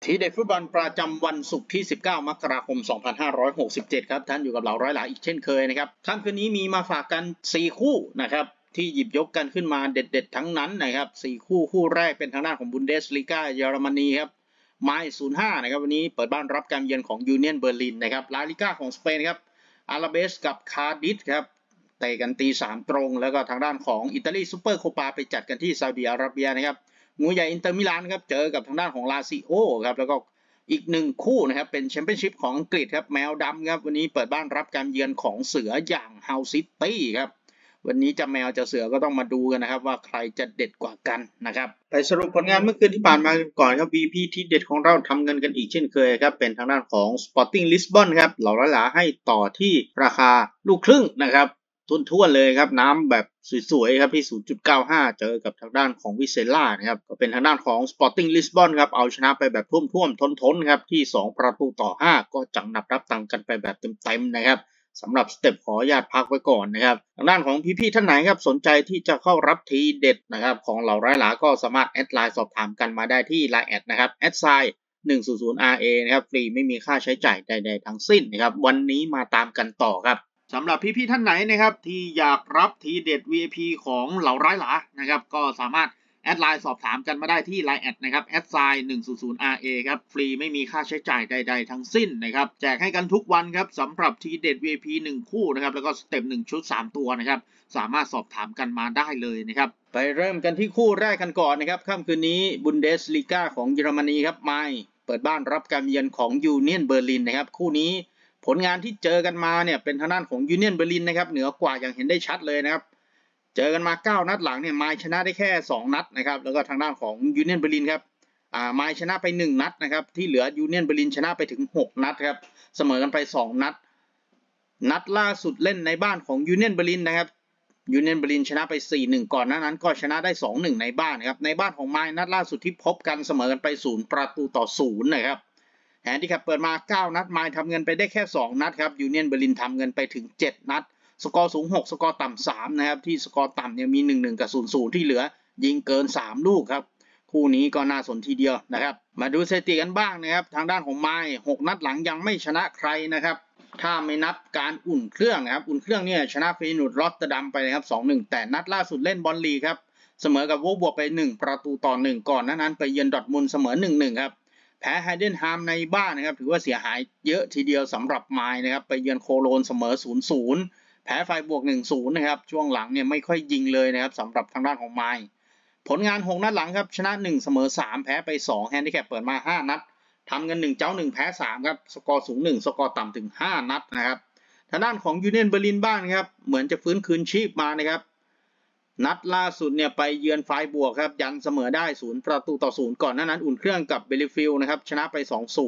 ทีเด็ดฟุตบอลประจำวันศุกร์ที่ 19 มกราคม 2567 ครับท่านอยู่กับเราร้อยหลาอีกเช่นเคยนะครับค่ำคืนนี้มีมาฝากกัน 4 คู่นะครับที่หยิบยกกันขึ้นมาเด็ดๆทั้งนั้นนะครับ4คู่แรกเป็นทางด้านของบุนเดสลีกาเยอรมนีครับไมล์05นะครับวันนี้เปิดบ้านรับการเยือนของยูเนียนเบอร์ลินนะครับลาลิก้าของสเปนครับอาราเบสกับคาร์ดิฟครับเตะกันตี 3 ตรงแล้วก็ทางด้านของอิตาลีซูเปอร์โคปาไปจัดกันที่ซาอุดิอาระเบียนะครับงูใหญ่อินเตอร์มิลานครับเจอกับทางด้านของลาซิโอครับแล้วก็อีก1คู่นะครับเป็นแชมเปี้ยนชิพของอังกฤษครับแมวดำครับวันนี้เปิดบ้านรับการเยือนของเสืออย่างเฮาซิตี้ครับวันนี้จะแมวจะเสือก็ต้องมาดูกันนะครับว่าใครจะเด็ดกว่ากันนะครับไปสรุปผลงานเมื่อคืนที่ผ่านมาก่อนครับ VP ที่เด็ดของเราทำเงินกันอีกเช่นเคยครับเป็นทางด้านของ Sporting Lisbon ครับเหล่าหลาให้ต่อที่ราคาลูกครึ่งนะครับทุ่นเลยครับน้ำแบบสวยๆครับที่ 0.95 เจอกับทางด้านของวิเซล่านะครับก็เป็นทางด้านของ Sporting Lisbon ครับเอาชนะไปแบบท่วมๆท้นๆครับที่2-5ก็จังนับรับตังค์กันไปแบบเต็มๆนะครับสำหรับสเต็ปขออนุญาตพักไว้ก่อนนะครับทางด้านของพี่ๆท่านไหนครับสนใจที่จะเข้ารับทีเด็ดนะครับของเหล่าร้ายหลาก็สามารถแอดไลน์สอบถามกันมาได้ที่ Line แอดนะครับ@100RA นะครับฟรีไม่มีค่าใช้จ่ายใดๆทั้งสิ้นนะครับวันนี้มาตามกันต่อครับสำหรับพี่ๆท่านไหนนะครับที่อยากรับทีเด็ด VIP ของเหล่าร้ายหลานะครับก็สามารถแอดไลน์สอบถามกันมาได้ที่ Line แอดนะครับ100RA ครับฟรีไม่มีค่าใช้จ่ายใดๆทั้งสิ้นนะครับแจกให้กันทุกวันครับสำหรับทีเด็ด VIP 1 คู่นะครับแล้วก็สเต็ป1 ชุด 3 ตัวนะครับสามารถสอบถามกันมาได้เลยนะครับไปเริ่มกันที่คู่แรกกันก่อนนะครับค่ำคืนนี้บุนเดสลีกาของเยอรมนีครับไมล์เปิดบ้านรับการเยือนของยูเนียนเบอร์ลินนะครับคู่นี้ผลงานที่เจอกันมาเนี่ยเป็นทางด้านของยูเนียนเบอร์ลินนะครับเหนือกว่าอย่างเห็นได้ชัดเลยนะครับเจอกันมา9 นัดหลังเนี่ยไมล์ชนะได้แค่2 นัดนะครับแล้วก็ทางด้านของยูเนียนเบอร์ลินครับไมล์ชนะไป1 นัดนะครับที่เหลือยูเนียนเบอร์ลินชนะไปถึง6 นัดครับเสมอกันไป2 นัดนัดล่าสุดเล่นในบ้านของยูเนียนเบอร์ลินนะครับยูเนียนเบอร์ลินชนะไป 4-1 ก่อนหน้านั้นก็ชนะได้ 2-1 ในบ้านครับในบ้านของไมล์นัดล่าสุดที่พบกันเสมอกันไป0-0นะครับแฮนดิแคปเปิดมา9 นัดไมล์ทำเงินไปได้แค่2 นัดครับยูเนียนเบอร์ลินทำเงินไปถึง7 นัดสกอร์สูง6สกอร์ต่ำ3นะครับที่สกอร์ต่ำเนี่ยมี1-1กับ0-0ที่เหลือยิงเกิน3 ลูกครับคู่นี้ก็น่าสนทีเดียวนะครับมาดูสถิติกันบ้างนะครับทางด้านของไมล์6 นัดหลังยังไม่ชนะใครนะครับถ้าไม่นับการอุ่นเครื่องนะครับอุ่นเครื่องเนี่ยชนะเฟยนูร์ดรอตเตอร์ดัมไปนะครับ 2-1 แต่นัดล่าสุดเล่นบอลลีกครับเสมอกับโวลฟบวกไป1-1ก่อนนั้นไปเยือนดอร์ทมุนด์เสมอ 1-1 ครับแพ้ไฮเดนฮามในบ้านนะครับถือว่าเสียหายเยอะทีเดียวสำหรับไมล์นะครับไปเยือนโคโลนเสมอ 0-0 แพ้ไฟบวก 1-0 นะครับช่วงหลังเนี่ยไม่ค่อยยิงเลยนะครับสำหรับทางด้านของไมล์ผลงาน6 นัดหลังครับชนะ1เสมอ3แพ้ไป2แฮนดิแคปเปิดมา5 นัดทำกัน1เจ้า1แพ้3ครับสกอร์สูง1สกอร์ต่ำถึง5 นัดนะครับทางด้านของยูเนียนเบอร์ลินบ้างครับเหมือนจะฟื้นคืนชีพมานะครับนัดล่าสุดเนี่ยไปเยือนไฟบวกครับยันเสมอได้0-0ก่อนหน้านั้นอุ่นเครื่องกับเบลิฟิลนะครับชนะไป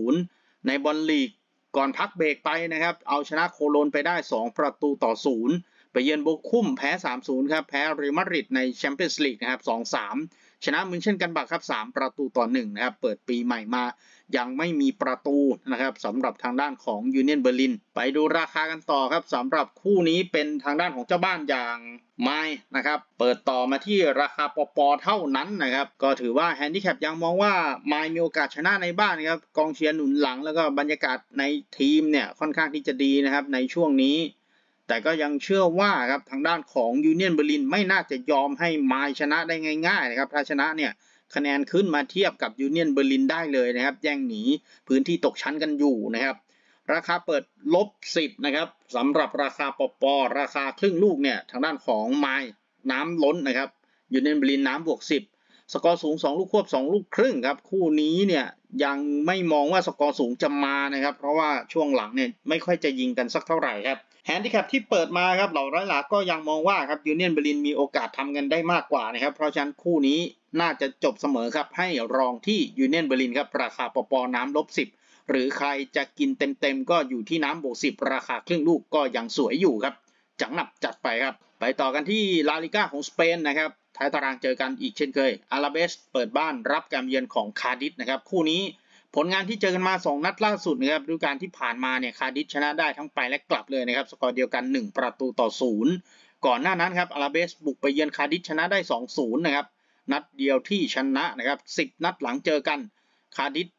2-0 ในบอลลีกก่อนพักเบรกไปนะครับเอาชนะโคโลนไปได้2-0ไปเยือนโบคุมแพ้ 3-0 ครับแพ้เรอัลมาดริดในแชมเปี้ยนส์ลีกนะครับ 2-3 ชนะมินเช่นกันบักครับ3-1นะครับเปิดปีใหม่มายังไม่มีประตูนะครับสำหรับทางด้านของยูเนียนเบอร์ลินไปดูราคากันต่อครับสำหรับคู่นี้เป็นทางด้านของเจ้าบ้านอย่างไมล์นะครับเปิดต่อมาที่ราคาปอเท่านั้นนะครับก็ถือว่าแฮนดิแคปยังมองว่าไมล์มีโอกาสชนะในบ้านครับกองเชียร์หนุนหลังแล้วก็บรรยากาศในทีมเนี่ยค่อนข้างที่จะดีนะครับในช่วงนี้แต่ก็ยังเชื่อว่าครับทางด้านของยูเนียนเบอร์ลินไม่น่าจะยอมให้ไมล์ชนะได้ง่ายๆนะครับถ้าชนะเนี่ยคะแนนขึ้นมาเทียบกับยูเนียนเบอร์ลินได้เลยนะครับแย่งหนีพื้นที่ตกชั้นกันอยู่นะครับราคาเปิด-10นะครับสำหรับราคาปอราคาครึ่งลูกเนี่ยทางด้านของไมล์น้ำล้นนะครับยูเนียนเบอร์ลินน้ำบวก10สกอร์สูง2 ลูกควบ2 ลูกครึ่งครับคู่นี้เนี่ยยังไม่มองว่าสกอร์สูงจะมานะครับเพราะว่าช่วงหลังเนี่ยไม่ค่อยจะยิงกันสักเท่าไหร่ครับแฮนดิแคปที่เปิดมาครับเหล่าร้อยหลาก็ยังมองว่าครับยูเนียนเบอร์ลินมีโอกาสทำเงินได้มากกว่านะครับเพราะฉะนั้นคู่นี้น่าจะจบเสมอครับให้รองที่ยูเนียนเบอร์ลินครับราคาปอน้ำ-10หรือใครจะกินเต็มก็อยู่ที่น้ำบวก10ราคาครึ่งลูกก็ยังสวยอยู่ครับจังหนับจัดไปครับไปต่อกันที่ลาลิก้าของสเปนนะครับท้ายตารางเจอกันอีกเช่นเคยอาราเบสเปิดบ้านรับการเยือนของคาร์ดิฟนะครับคู่นี้ผลงานที่เจอกันมา2 นัดล่าสุดนะครับฤดูกาลที่ผ่านมาเนี่ยคาร์ดิฟชนะได้ทั้งไปและกลับเลยนะครับสกอร์เดียวกัน1-0ก่อนหน้านั้นครับอาราเบสบุกไปเยือนคาร์ดิฟชนะได้2-0นะครับนัดเดียวที่ชนะนะครับ10 นัดหลังเจอกันคาร์ดิฟ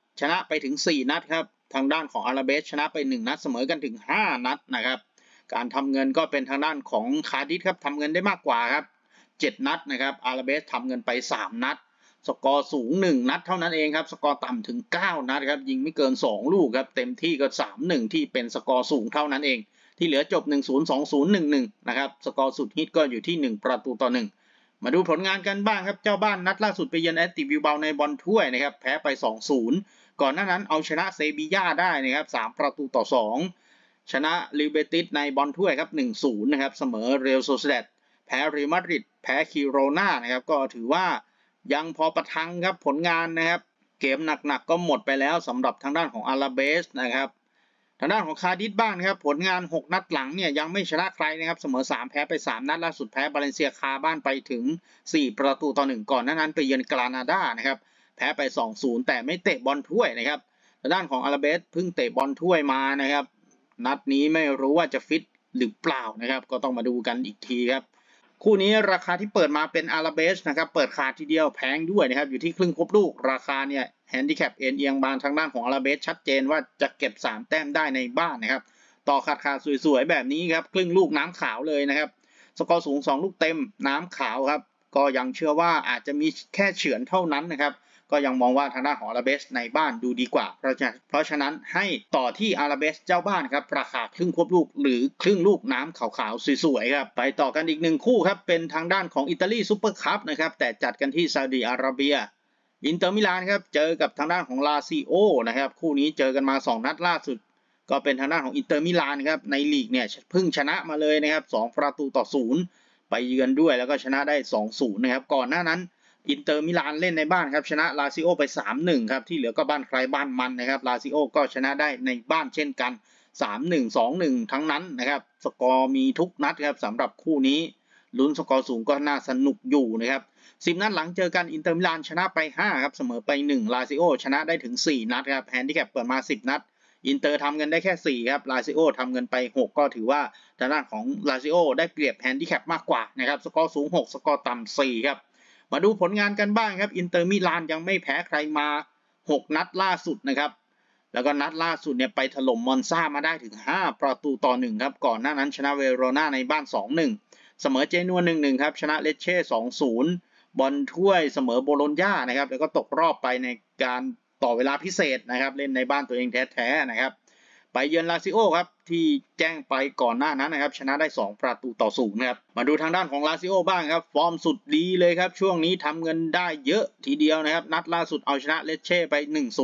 ชนะไปถึง4นัดครับทางด้านของอาราเบสชนะไป1นัดเสมอกันถึง5นัดนะครับการทำเงินก็เป็นทางด้านของคาร์ดิฟครับทำเงินได้มากกว่าครับ7นัดนะครับอาราเบสทำเงินไป3นัดสกอร์สูง1นัดเท่านั้นเองครับสกอร์ต่ำถึง9นัดครับยิงไม่เกิน2ลูกครับเต็มที่ก็ 3-1 ที่เป็นสกอร์สูงเท่านั้นเองที่เหลือจบ 1-0 2-0 1-1 นะครับสกอร์สุดฮิตก็อยู่ที่1ประตูต่อ1มาดูผลงานกันบ้างครับเจ้าบ้านนัดล่าสุดไปเยือนแอตติวิลเบาในบอลถ้วยนะครับแพ้ไป 2-0 ก่อนหน้านั้นเอาชนะเซบีย่าได้นะครับ3ประตูต่อ2ชนะลิเบติสในบอลถ้วยครับ 1-0 นะครับเสมอเรอัลโซซิแดดแพ้เรอัลมาดริดแพ้คิโรนานะครับก็ถือว่ายังพอประทังครับผลงานนะครับเกมหนักๆก็หมดไปแล้วสำหรับทางด้านของอาราเบสนะครับทางด้านของคาร์ดิฟบ้างนะครับผลงาน6นัดหลังเนี่ยยังไม่ชนะใครนะครับเสมอ3แพ้ไป3นัดล่าสุดแพ้บาเลนเซียคาบ้านไปถึง4ประตูต่อ1ก่อนหน้านั้นไปเยือนกรานาดานะครับแพ้ไป 2-0 แต่ไม่เตะบอลถ้วยนะครับทางด้านของอาราเบสเพิ่งเตะบอลถ้วยมานะครับนัดนี้ไม่รู้ว่าจะฟิตหรือเปล่านะครับก็ต้องมาดูกันอีกทีครับคู่นี้ราคาที่เปิดมาเป็นอาราเบสนะครับเปิดขาดทีเดียวแพงด้วยนะครับอยู่ที่ครึ่งครบลูกราคาเนี่ยแฮนดิแคปเอียงบางทางด้านของอาราเบสชัดเจนว่าจะเก็บ3แต้มได้ในบ้านนะครับต่อขาดสวยๆแบบนี้ครับครึ่งลูกน้ำขาวเลยนะครับสกอร์สูง2ลูกเต็มน้ำขาวครับก็ยังเชื่อว่าอาจจะมีแค่เฉือนเท่านั้นนะครับก็ยังมองว่าทางด้านของอาราเบสในบ้านดูดีกว่าเพราะฉะนั้นให้ต่อที่อาราเบสเจ้าบ้านครับราคาครึ่งควบลูกหรือครึ่งลูกน้ำขาวๆสวยๆครับไปต่อกันอีก1คู่ครับเป็นทางด้านของอิตาลีซุปเปอร์คัพนะครับแต่จัดกันที่ซาอุดิอาระเบียอินเตอร์มิลานครับเจอกับทางด้านของลาซิโอนะครับคู่นี้เจอกันมา2นัดล่าสุดก็เป็นทางด้านของอินเตอร์มิลานครับในลีกเนี่ยเพิ่งชนะมาเลยนะครับ2ประตูต่อ0ไปเยือนด้วยแล้วก็ชนะได้ 2-0 นะครับก่อนหน้านั้นอินเตอร์มิลานเล่นในบ้านครับชนะลาซิโอไป 3-1 ครับที่เหลือก็บ้านใครบ้านมันนะครับลาซิโอก็ชนะได้ในบ้านเช่นกัน 3-1 2-1 ทั้งนั้นนะครับสกอร์มีทุกนัดครับสำหรับคู่นี้ลุ้นสกอร์สูงก็น่าสนุกอยู่นะครับ10นัดหลังเจอกันอินเตอร์มิลานชนะไป5ครับเสมอไป1ลาซิโอชนะได้ถึง4นัดครับแฮนดิแคปเปิดมา10นัดอินเตอร์ทำเงินได้แค่4ครับลาซิโอทำเงินไป6ก็ถือว่าทางด้านของลาซิโอได้เปรียบแฮนดิแคปมากกว่านะครับสกอร์สูง6สกอร์ต่ำ4ครับมาดูผลงานกันบ้างครับอินเตอร์มิลานยังไม่แพ้ใครมา6นัดล่าสุดนะครับแล้วก็นัดล่าสุดเนี่ยไปถล่มมอนซามาได้ถึง5ประตูต่อ1ครับก่อนหน้านั้นชนะเวโรนาในบ้าน 2-1 เสมอเจนัว 1-1 ครับชนะเลเช่ 2-0 บอลถ้วยเสมอโบโลญญานะครับแล้วก็ตกรอบไปในการต่อเวลาพิเศษนะครับเล่นในบ้านตัวเองแท้ๆนะครับไปเยือนลาซิโอครับที่แจ้งไปก่อนหน้านั้นนะครับชนะได้2ประตูต่อ0นะครับมาดูทางด้านของลาซิโอบ้างครับฟอร์มสุดดีเลยครับช่วงนี้ทำเงินได้เยอะทีเดียวนะครับนัดล่าสุดเอาชนะเลเช่ไป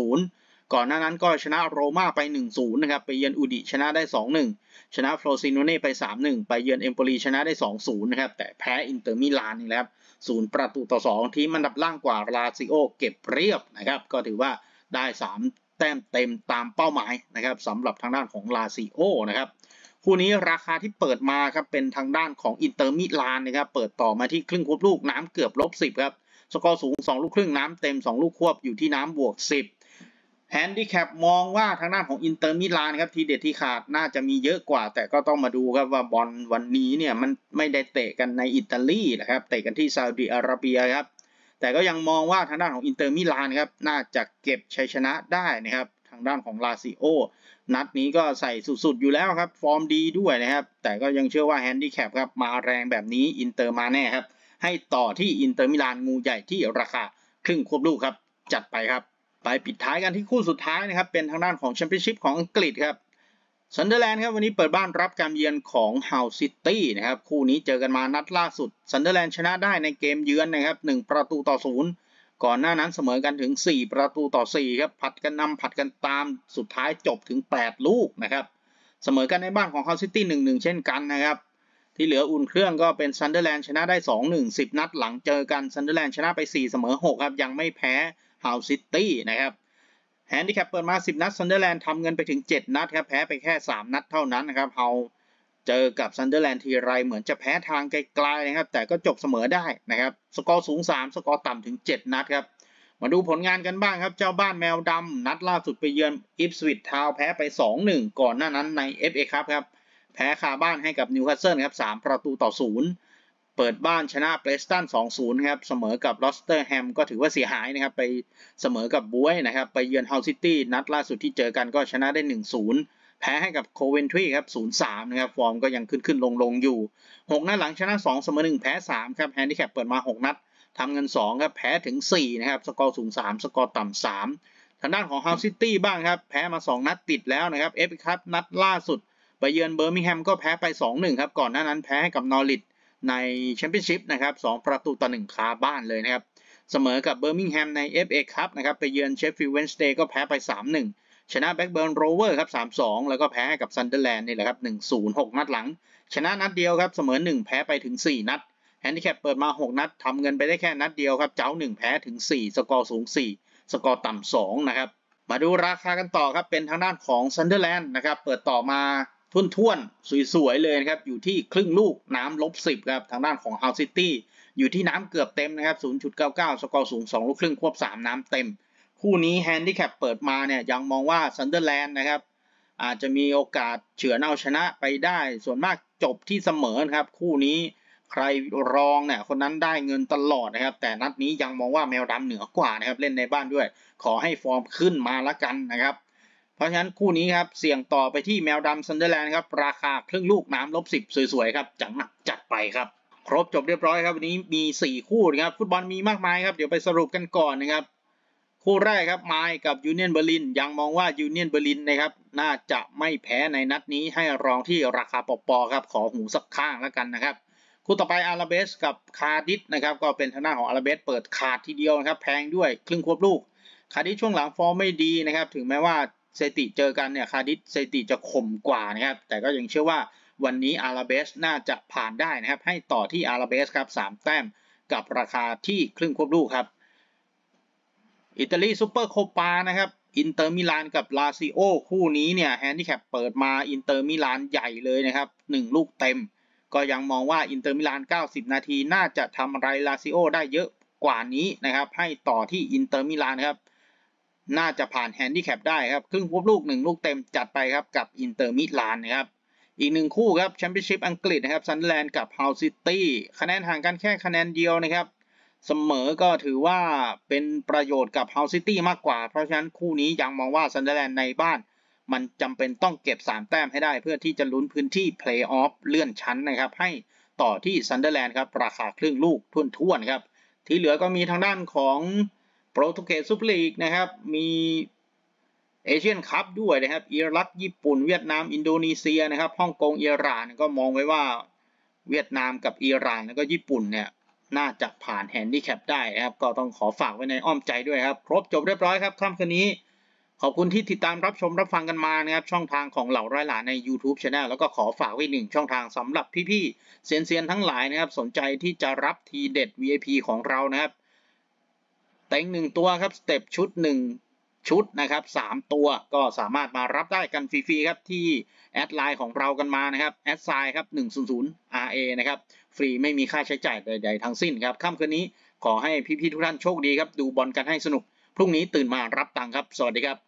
1-0 ก่อนหน้านั้นก็ชนะโรม่าไป 1-0 นะครับไปเยือนอูดิชนะได้ 2-1 ชนะโฟรซิโนเน่ไป 3-1 ไปเยือนเอมโปลีชนะได้ 2-0 นะครับแต่แพ้อินเตอร์มิลานนี่แหละครับ0ประตูต่อ2ทีมอันดับล่างกว่าลาซิโอเก็บเรียบนะครับก็ถือว่าได้3แต้มเต็มตามเป้าหมายนะครับสำหรับทางด้านของลาซิโอนะครับคู่นี้ราคาที่เปิดมาครับเป็นทางด้านของอินเตอร์มิลานนะครับเปิดต่อมาที่ครึ่งควบลูกน้ำเกือบ-10ครับสกอร์สูง2ลูกครึ่งน้ำเต็ม2ลูกควบอยู่ที่น้ำ-10แฮนดิแคปมองว่าทางด้านของอินเตอร์มิลานครับทีเด็ดที่ขาดน่าจะมีเยอะกว่าแต่ก็ต้องมาดูครับว่าบอลวันนี้เนี่ยมันไม่ได้เตะกันในอิตาลีนะครับเตะกันที่ซาอุดิอาระเบียครับแต่ก็ยังมองว่าทางด้านของอินเตอร์มิลานครับน่าจะเก็บชัยชนะได้นะครับทางด้านของลาซิโอนัดนี้ก็ใส่สุดๆอยู่แล้วครับฟอร์มดีด้วยนะครับแต่ก็ยังเชื่อว่าแฮนดิแคปครับมาแรงแบบนี้อินเตอร์มาแน่ครับให้ต่อที่อินเตอร์มิลานงูใหญ่ที่ราคาครึ่งควบลูกครับจัดไปครับไปปิดท้ายกันที่คู่สุดท้ายนะครับเป็นทางด้านของแชมเปี้ยนชิพของอังกฤษครับซันเดอร์แลนด์ครับวันนี้เปิดบ้านรับการเยือนของเฮาซิตี้นะครับคู่นี้เจอกันมานัดล่าสุดซันเดอร์แลนด์ชนะได้ในเกมเยือนนะครับ1ประตูต่อ0ก่อนหน้านั้นเสมอกันถึง4ประตูต่อ4ครับผัดกันนำผัดกันตามสุดท้ายจบถึง8ลูกนะครับเสมอกันในบ้านของเฮาซิตี้ 1-1 เช่นกันนะครับที่เหลืออุ่นเครื่องก็เป็นซันเดอร์แลนด์ชนะได้ 2-1 10นัดหลังเจอกันซันเดอร์แลนด์ชนะไป4เสมอ6ครับยังไม่แพ้เฮาซิตี้นะครับแฮนดิแคปเปิดมา10นัดซันเดอร์แลนด์ทำเงินไปถึง7นัดครับแพ้ไปแค่3นัดเท่านั้นนะครับเฮาเจอกับซันเดอร์แลนด์ทีไรเหมือนจะแพ้ทางไกลๆนะครับแต่ก็จบเสมอได้นะครับสกอร์สูง3สกอร์ต่ำถึง7นัดครับมาดูผลงานกันบ้างครับเจ้าบ้านแมวดำนัดล่าสุดไปเยือนอิปสวิชทาวน์แพ้ไป 2-1 ก่อนหน้านั้นใน FA คัพครับแพ้คาบ้านให้กับนิวคาสเซิลครับ3ประตูต่อ0 เปิดบ้านชนะเปรสตัน 2-0 ครับเสมอกับลอสเตอร์แฮมก็ถือว่าเสียหายนะครับไปเสมอกับบ๊วยนะครับไปเยือนเฮาซิตี้นัดล่าสุดที่เจอกันก็ชนะได้ 1-0 แพ้ให้กับโคเวนทรีครับ 0-3 นะครับฟอร์มก็ยังขึ้นลงอยู่6นัดหลังชนะ2เสมอ1แพ้3ครับแฮนดิแคปเปิดมา6นัดทำเงิน2ครับแพ้ถึง4นะครับสกอร์สูง3สกอร์ต่ำ3ทางด้านของเฮาซิตี้บ้างครับแพ้มา2นัดติดแล้วนะครับเอฟเอครับนัดล่าสุดไปเยือนเบอร์มิงแฮมก็แพ้ไป 2-1 ครับก่อนหน้านั้นแพ้ให้กับนอริทในแชมเปี้ยนชิพนะครับ2-1คาบ้านเลยนะครับเสมอกับเบอร์มิงแฮมใน FA ครับนะครับไปเยือนเชฟฟิลด์เวนสเดย์ก็แพ้ไป 3-1 ชนะแบล็กเบิร์นโรเวอร์ครับ 3-2 แล้วก็แพ้ให้กับซันเดอร์แลนด์นี่แหละครับ 1-0 6นัดหลังชนะนัดเดียวครับเสมอ1แพ้ไปถึง4นัดแฮนดิแคปเปิดมา6นัดทำเงินไปได้แค่นัดเดียวครับเจ้า1แพ้ถึง4สกอร์สูง4สกอร์ต่ำ2นะครับมาดูราคากันต่อครับเป็นทางด้านของซันเดอร์แลนด์นะครับเปิดต่อมาทุ่นๆสวยๆเลยนะครับอยู่ที่ครึ่งลูกน้ำ-10ครับทางด้านของเฮาซิตี้อยู่ที่น้ำเกือบเต็มนะครับ 0.99 สกอร์สูง2ลูกครึ่งควบ3น้ำเต็มคู่นี้แฮนดิแคปเปิดมาเนี่ยยังมองว่าซันเดอร์แลนด์นะครับอาจจะมีโอกาสเฉือนเอาชนะไปได้ส่วนมากจบที่เสมอครับคู่นี้ใครรองเนี่ยคนนั้นได้เงินตลอดนะครับแต่นัดนี้ยังมองว่าแมวดำเหนือกว่านะครับเล่นในบ้านด้วยขอให้ฟอร์มขึ้นมาละกันนะครับเพราะฉะนั้นคู่นี้ครับเสี่ยงต่อไปที่แมวดำซันเดอร์แลนด์ครับราคาครึ่งลูกน้ำ-10สวยๆครับจังหนักจัดไปครับครบจบเรียบร้อยครับวันนี้มี4คู่นะครับฟุตบอลมีมากมายครับเดี๋ยวไปสรุปกันก่อนนะครับคู่แรกครับไมล์กับยูเนียนเบอร์ลินยังมองว่ายูเนียนเบอร์ลินนะครับน่าจะไม่แพ้ในนัดนี้ให้รองที่ราคาปอๆครับขอหูสักข้างแล้วกันนะครับคู่ต่อไปอาราเบสกับคาดิสนะครับก็เป็นทางด้านของอาราเบสเปิดขาดทีเดียวนะครับแพงด้วยครึ่งควบลูกคาดิสช่วงหลังฟอร์มไม่ดีนะครับถึงแม้ว่าสถิติเจอกันเนี่ยคาดิสสถิติจะข่มกว่านะครับแต่ก็ยังเชื่อว่าวันนี้อาราเบสน่าจะผ่านได้นะครับให้ต่อที่อาราเบสครับ3แต้มกับราคาที่ครึ่งควบลูกครับอิตาลีซูเปอร์โคปานะครับอินเตอร์มิลานกับลาซิโอคู่นี้เนี่ยแฮนดิแคปเปิดมาอินเตอร์มิลานใหญ่เลยนะครับ1ลูกเต็มก็ยังมองว่าอินเตอร์มิลาน90นาทีน่าจะทำอะไรลาซิโอได้เยอะกว่านี้นะครับให้ต่อที่อินเตอร์มิลานครับน่าจะผ่านแฮนดิแคปได้ครับครึ่งควบลูก1ลูกเต็มจัดไปครับกับอินเตอร์มิลานนะครับอีก1คู่ครับแชมเปี้ยนชิพอังกฤษนะครับซันเดอร์แลนด์กับเฮาซิตี้คะแนนห่างกันแค่คะแนนเดียวนะครับเสมอก็ถือว่าเป็นประโยชน์กับเฮาซิตี้มากกว่าเพราะฉะนั้นคู่นี้ยังมองว่าซันเดอร์แลนด์ในบ้านมันจำเป็นต้องเก็บ3แต้มให้ได้เพื่อที่จะลุ้นพื้นที่เพลย์ออฟเลื่อนชั้นนะครับให้ต่อที่ซันเดอร์แลนด์ครับราคาครึ่งลูกทุ่นๆครับที่เหลือก็มีทางด้านของโปรตุเกสซูเปอร์ลีกนะครับมีเอเชียนคัพด้วยนะครับอิรักญี่ปุ่นเวียดนามอินโดนีเซียนะครับฮ่องกงอิหร่านก็มองไว้ว่าเวียดนามกับอิหร่านแล้วก็ญี่ปุ่นเนี่ยน่าจะผ่านแฮนดิแคปได้นะครับก็ต้องขอฝากไว้ในอ้อมใจด้วยครับครบจบเรียบร้อยครับค่ำคืนนี้ขอบคุณที่ติดตามรับชมรับฟังกันมานะครับช่องทางของเหล่าร้อยหลานใน YouTube Channel แล้วก็ขอฝากไว้1ช่องทางสำหรับพี่ๆเซียนๆทั้งหลายนะครับสนใจที่จะรับทีเด็ด VIP ของเรานะครับเต็ง1ตัวครับสเต็ปชุด1ชุดนะครับ3ตัวก็สามารถมารับได้กันฟรีๆครับที่แอดไลน์ของเรากันมานะครับแอดไซน์ครับ100RA นะครับฟรีไม่มีค่าใช้จ่ายใดๆทั้งสิ้นครับค่ำคืนนี้ขอให้พี่ๆทุกท่านโชคดีครับดูบอลกันให้สนุกพรุ่งนี้ตื่นมารับตังค์ครับสวัสดีครับ